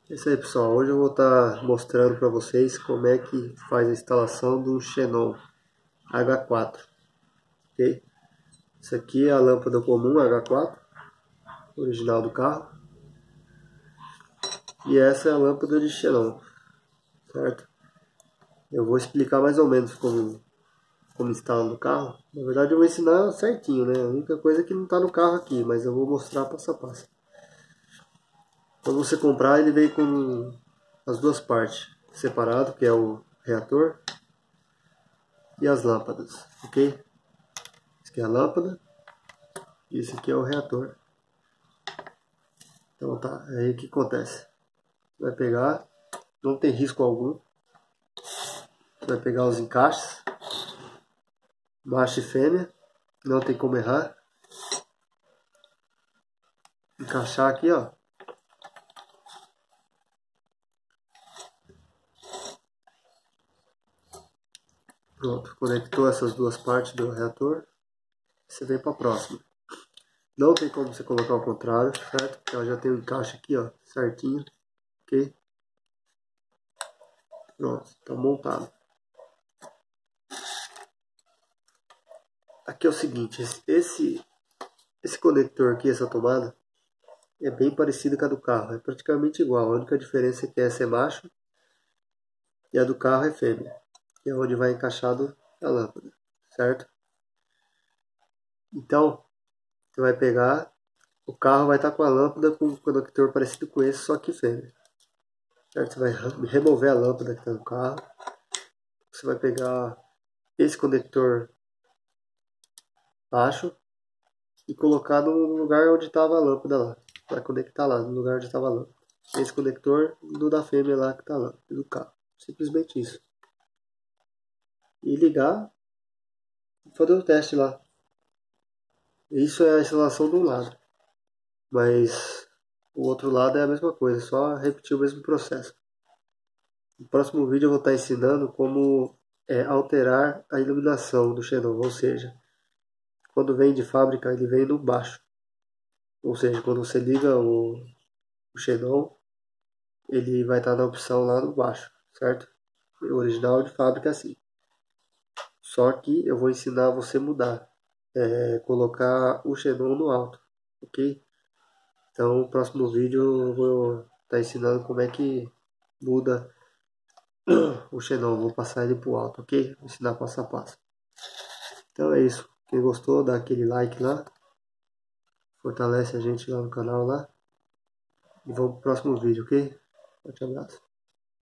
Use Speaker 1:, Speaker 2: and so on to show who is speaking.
Speaker 1: É isso aí, pessoal. Hoje eu vou estar mostrando para vocês como é que faz a instalação do Xenon H4, ok? Isso aqui é a lâmpada comum H4, original do carro, e essa é a lâmpada de Xenon, certo? Eu vou explicar mais ou menos como instala no carro. Na verdade eu vou ensinar certinho, né? A única coisa é que não está no carro aqui, mas eu vou mostrar passo a passo. Quando você comprar, ele vem com as duas partes separado, que é o reator e as lâmpadas, ok? Esse aqui é a lâmpada e esse aqui é o reator. Então tá, aí o que acontece? Você vai pegar, não tem risco algum, você vai pegar os encaixes, macho e fêmea, não tem como errar. Encaixar aqui, ó. Pronto, conectou essas duas partes do reator, você vem para a próxima. Não tem como você colocar ao contrário, certo? Porque ela já tem o encaixe aqui, ó, certinho, ok? Pronto, está montado. Aqui é o seguinte, esse conector aqui, essa tomada, é bem parecido com a do carro, é praticamente igual. A única diferença é que essa é macho e a do carro é fêmea, que é onde vai encaixado a lâmpada, certo? Então, você vai pegar, o carro vai estar com a lâmpada com um conector parecido com esse, só que fêmea. Certo? Você vai remover a lâmpada que está no carro. Você vai pegar esse conector baixo e colocar no lugar onde estava a lâmpada lá. Vai conectar lá, no lugar onde estava a lâmpada. Esse conector do da fêmea lá que está lá, do carro. Simplesmente isso. E ligar e fazer o teste lá. Isso é a instalação de um lado. Mas o outro lado é a mesma coisa, só repetir o mesmo processo. No próximo vídeo eu vou estar ensinando como alterar a iluminação do Xenon, ou seja, quando vem de fábrica ele vem no baixo, ou seja, quando você liga o Xenon, ele vai estar na opção lá no baixo, certo? O original de fábrica é assim. Só que eu vou ensinar você a mudar, colocar o Xenon no alto, ok? Então no próximo vídeo eu vou estar ensinando como é que muda o Xenon, vou passar ele pro alto, ok? Vou ensinar passo a passo. Então é isso. Quem gostou, dá aquele like lá. Fortalece a gente lá no canal lá. E vamos pro próximo vídeo, ok? Forte abraço.